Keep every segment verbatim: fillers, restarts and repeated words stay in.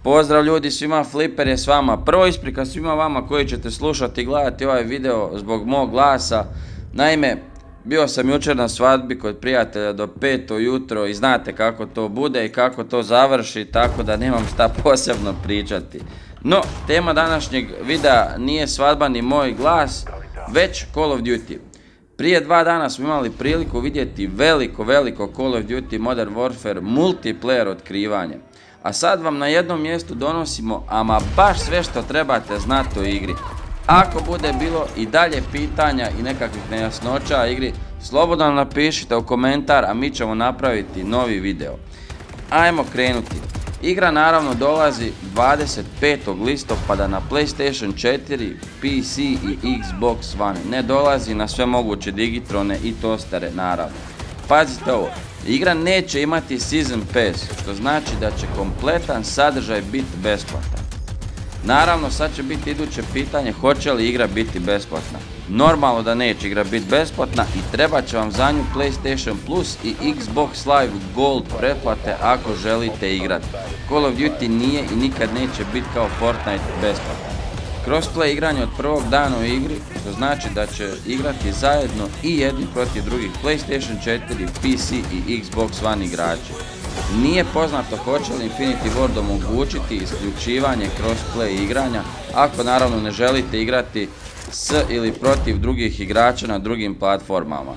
Pozdrav ljudi svima, Flipper je s vama. Prvo isprika svima vama koji ćete slušati i gledati ovaj video zbog mog glasa. Naime, bio sam jučer na svadbi kod prijatelja do pet ujutro i znate kako to bude i kako to završi, tako da nemam šta posebno pričati. No, tema današnjeg videa nije svadba ni moj glas, već Call of Duty. Prije dva dana smo imali priliku vidjeti veliko, veliko Call of Duty Modern Warfare multiplayer otkrivanje. A sad vam na jednom mjestu donosimo ama baš sve što trebate znati o igri. Ako bude bilo i dalje pitanja i nekakvih nejasnoća o igri, slobodno nam napišite u komentar, a mi ćemo napraviti novi video. Ajmo krenuti. Igra naravno dolazi dvadeset petog listopada na PlayStation četiri, P C i Xbox One. Ne dolazi na sve moguće digitrone i tostere naravno. Pazite ovo, igra neće imati Season Pass, što znači da će kompletan sadržaj biti besplatan. Naravno sad će biti iduće pitanje hoće li igra biti besplatna. Normalno da neće igra biti besplatna i treba će vam za nju PlayStation Plus i Xbox Live Gold pretplate ako želite igrati. Call of Duty nije i nikad neće biti kao Fortnite besplatan. Crossplay igranje od prvog dana u igri, što znači da će igrati zajedno i jedni protiv drugih PlayStation četiri, P C i Xbox One igrači. Nije poznato hoće li Infinity Ward omogućiti isključivanje crossplay igranja, ako naravno ne želite igrati s ili protiv drugih igrača na drugim platformama.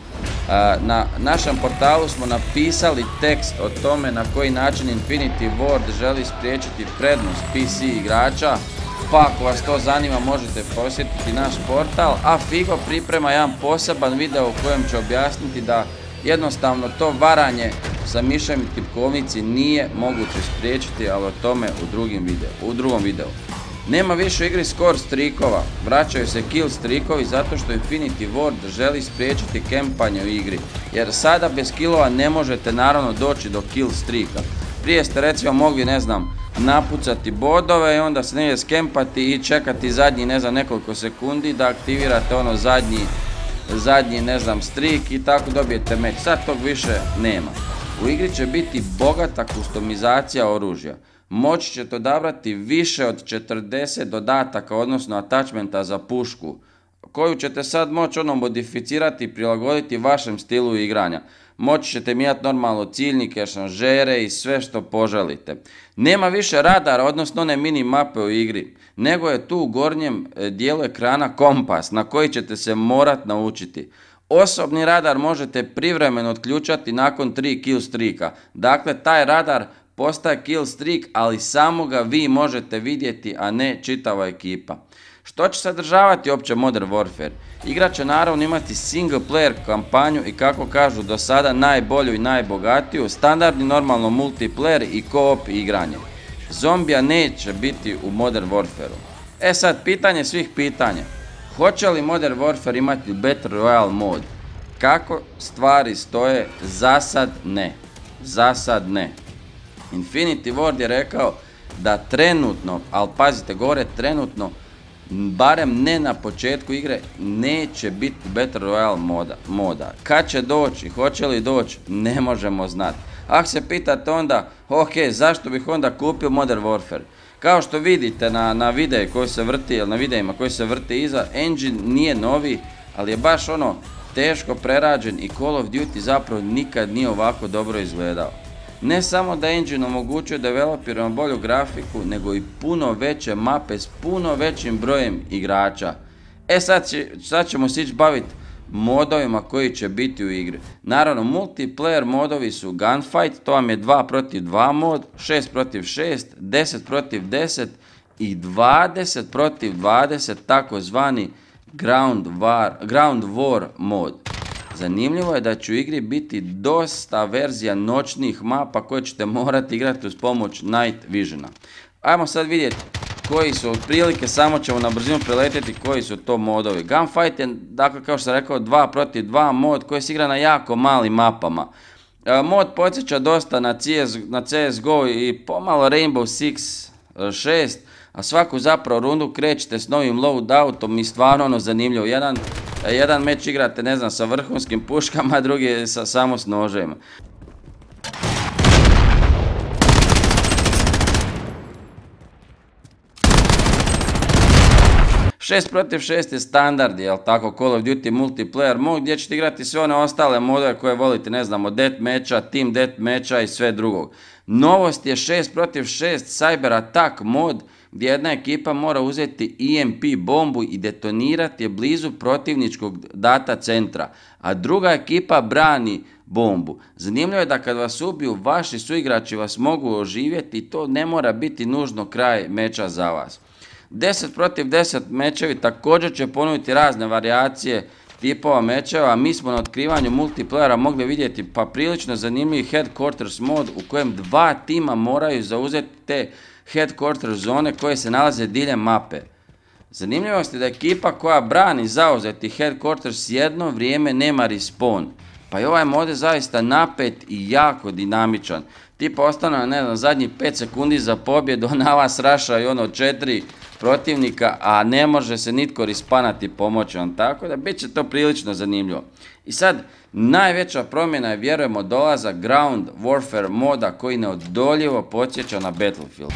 Na našem portalu smo napisali tekst o tome na koji način Infinity Ward želi spriječiti prednost P C igrača, pa ako vas to zanima možete posjetiti naš portal, a Figo priprema jedan poseban video u kojem će objasniti da jednostavno to varanje sa mišem i tipkovnici nije moguće spriječiti, ali o tome u, drugim video, u drugom videu. Nema više u igri score streakova, vraćaju se kill streakovi zato što Infinity Ward želi spriječiti kempanje u igri, jer sada bez killova ne možete naravno doći do kill streaka. Prije ste recimo mogli, ne znam, napucati bodove i onda se negdje skempati i čekati zadnji, ne znam, nekoliko sekundi da aktivirate ono zadnji, zadnji, ne znam, streak i tako dobijete meč. Sad tog više nema. U igri će biti bogata kustomizacija oružja. Moći ćete odabrati više od četrdeset dodataka, odnosno attachmenta za pušku, koju ćete sad moći ono modificirati i prilagoditi vašem stilu igranja. Moći ćete mijenjati normalno ciljnike, šanžere i sve što poželite. Nema više radara, odnosno one mini mape u igri, nego je tu u gornjem dijelu ekrana kompas na koji ćete se morat naučiti. Osobni radar možete privremeno otključati nakon tri kill streaka. Dakle, taj radar postaje kill streak, ali samo ga vi možete vidjeti, a ne čitava ekipa. Što će sadržavati opće Modern Warfare? Igra će naravno imati single player kampanju i kako kažu do sada najbolju i najbogatiju, standardni normalno multiplayer i co-op igranje. Zombija neće biti u Modern Warfareu. E sad, pitanje svih pitanja. Hoće li Modern Warfare imati Battle Royale mod? Kako stvari stoje? Za sad ne. Za sad ne. Infinity Ward je rekao da trenutno, ali pazite, govore trenutno, barem ne na početku igre, neće biti Battle Royale moda, moda. Kad će doći, hoće li doći, ne možemo znati. Ako se pitate onda, ok, zašto bih onda kupio Modern Warfare? Kao što vidite na, na videu koji se vrti, na videima koji se vrti iza, engine nije novi, ali je baš ono teško prerađen i Call of Duty zapravo nikad nije ovako dobro izgledao. Ne samo da engine omogućuje developerima bolju grafiku, nego i puno veće mape s puno većim brojem igrača. E sad, će, sad ćemo se ići baviti modovima koji će biti u igri. Naravno, multiplayer modovi su Gunfight, to vam je dva protiv dva mod, šest protiv šest, deset protiv deset i dvadeset protiv dvadeset, takozvani Ground War, Ground War mod. Zanimljivo je da će u igri biti dosta verzija noćnih mapa koje ćete morati igrati uz pomoć Night Visiona. Ajmo sad vidjeti koji su otprilike, samo ćemo na brzinu preletjeti koji su to modovi. Gunfight je, dakle, kao što sam rekao, dva protiv dva mod koji se igra na jako malim mapama. E, mod podsjeća dosta na, C S, na C S G O i pomalo Rainbow Six šest, a svaku zapravo rundu krećete s novim loadoutom i stvarno ono zanimljivo. Jedan, jedan meč igrate, ne znam, sa vrhunskim puškama, a drugi sa, samo s nožem. šest protiv šest je standard, jel tako, Call of Duty multiplayer mod gdje ćete igrati sve one ostale modove koje volite, ne znamo, deathmatcha, team deathmatcha i sve drugog. Novost je šest protiv šest Cyber Attack mod gdje jedna ekipa mora uzeti E M P bombu i detonirati je blizu protivničkog data centra, a druga ekipa brani bombu. Zanimljivo je da kad vas ubiju, vaši suigrači vas mogu oživjeti i to ne mora biti nužno kraj meča za vas. deset protiv deset mečevi također će ponuditi razne varijacije tipova mečeva, a mi smo na otkrivanju multiplayera mogli vidjeti pa prilično zanimljivi headquarters mod u kojem dva tima moraju zauzeti te headquarters zone koje se nalaze diljem mape. Zanimljivost je da ekipa koja brani zauzeti headquarters jedno vrijeme nema respawn, pa i ovaj mod je zaista napet i jako dinamičan. Tipa ostane, ne znam, zadnjih pet sekundi za pobjedu, na vas raša i ono četiri protivnika, a ne može se nitko rispanati pomoći vam, tako da bit će to prilično zanimljivo. I sad, najveća promjena je, vjerujemo, dolazak Ground Warfare moda koji neodoljivo podsjeća na Battlefield.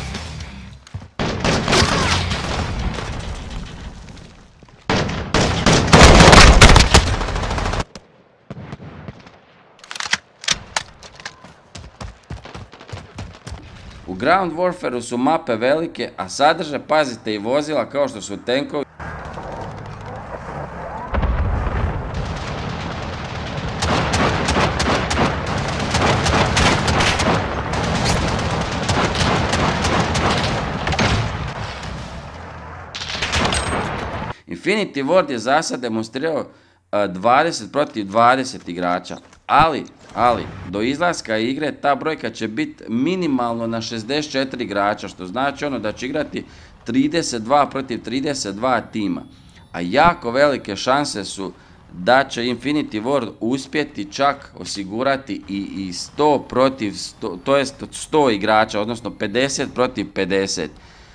U Ground Warfareu su mape velike, a sadrže, pazite, i vozila kao što su tenkovi. Infinity Ward je za sad demonstrirao dvadeset protiv dvadeset igrača, ali, ali, do izlaska igre ta brojka će biti minimalno na šezdeset četiri igrača, što znači ono da će igrati trideset dva protiv trideset dva tima. A jako velike šanse su da će Infinity Ward uspjeti čak osigurati i, i sto protiv sto, to jest sto igrača, odnosno pedeset protiv pedeset.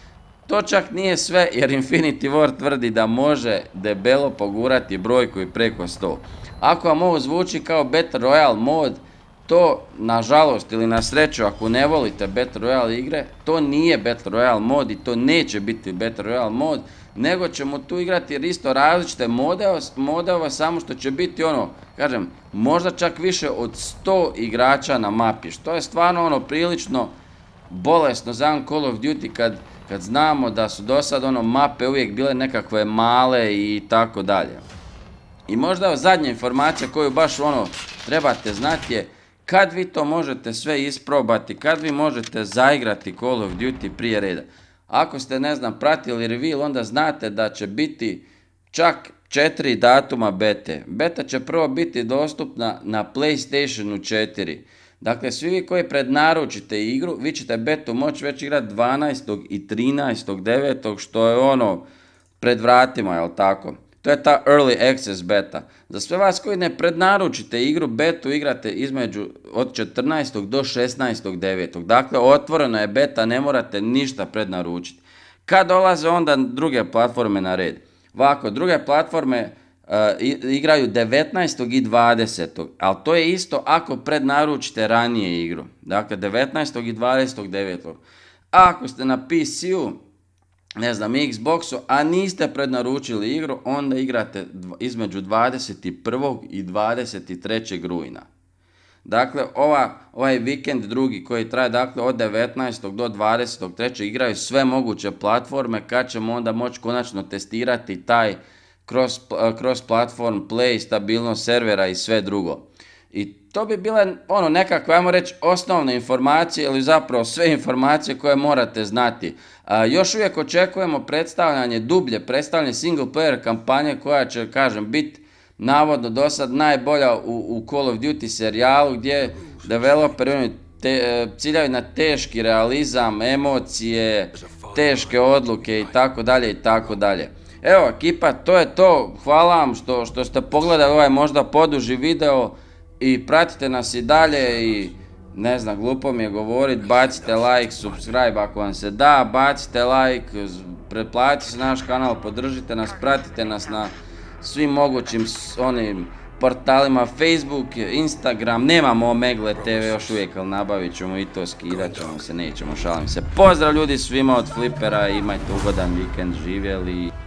To čak nije sve, jer Infinity Ward tvrdi da može debelo pogurati brojku i preko sto. Ako vam ovo zvuči kao Battle Royale mod, to nažalost ili na sreću, ako ne volite Battle Royale igre, to nije Battle Royale mod i to neće biti Battle Royale mod, nego ćemo tu igrati jer isto različite modove, samo što će biti ono, kažem, možda čak više od sto igrača na mapi, što je stvarno ono prilično bolesno za jedan Call of Duty kad kad znamo da su do sad ono mape uvijek bile nekakve male i tako dalje. I možda zadnja informacija koju baš ono trebate znati je kad vi to možete sve isprobati, kad vi možete zaigrati Call of Duty prije reda. Ako ste, ne znam, pratili reveal, onda znate da će biti čak četiri datuma bete. Beta će prvo biti dostupna na PlayStationu četiri. Dakle, svi vi koji prednaručite igru, vi ćete betu moći već igrati dvanaestog i trinaestog devetog što je ono pred vratima, jel tako? To je ta Early Access beta. Za sve vas koji ne prednaručite igru, betu igrate između od četrnaestog do šesnaestog devetog Dakle, otvorena je beta, ne morate ništa prednaručiti. Kad dolaze onda druge platforme na red? Ovako, druge platforme Uh, igraju devetnaestog i dvadesetog ali to je isto ako prednaručite ranije igru. Dakle, devetnaestog i dvadesetog devetog A ako ste na P C-u, ne znam, Xboxu, a niste prednaručili igru, onda igrate između dvadeset prvog i dvadeset trećeg rujna. Dakle, ova, ovaj vikend drugi koji traje, dakle, od devetnaestog do dvadeset trećeg igraju sve moguće platforme, kad ćemo onda moći konačno testirati taj Cross, cross platform play, stabilnost servera i sve drugo. I to bi bile ono nekakve, ajmo reći, osnovne informacije ili zapravo sve informacije koje morate znati. A, još uvijek očekujemo predstavljanje dublje, predstavljanje single player kampanje koja će, kažem, biti navodno do sad najbolja u, u Call of Duty serijalu gdje developeri te, ciljaju na teški realizam, emocije, teške odluke i tako dalje i tako dalje. Evo ekipa, to je to, hvala vam što, što ste pogledali ovaj možda poduži video i pratite nas i dalje i ne znam, glupo mi je govorit, bacite like, subscribe ako vam se da, bacite like, pretplatite se na naš kanal, podržite nas, pratite nas na svim mogućim onim portalima, Facebook, Instagram, nemamo Omegle te ve još uvijek, ali nabavit ćemo i to, skidat ćemo se, nećemo, šalim se. Pozdrav ljudi svima od Flipera, imajte ugodan vikend, živjeli.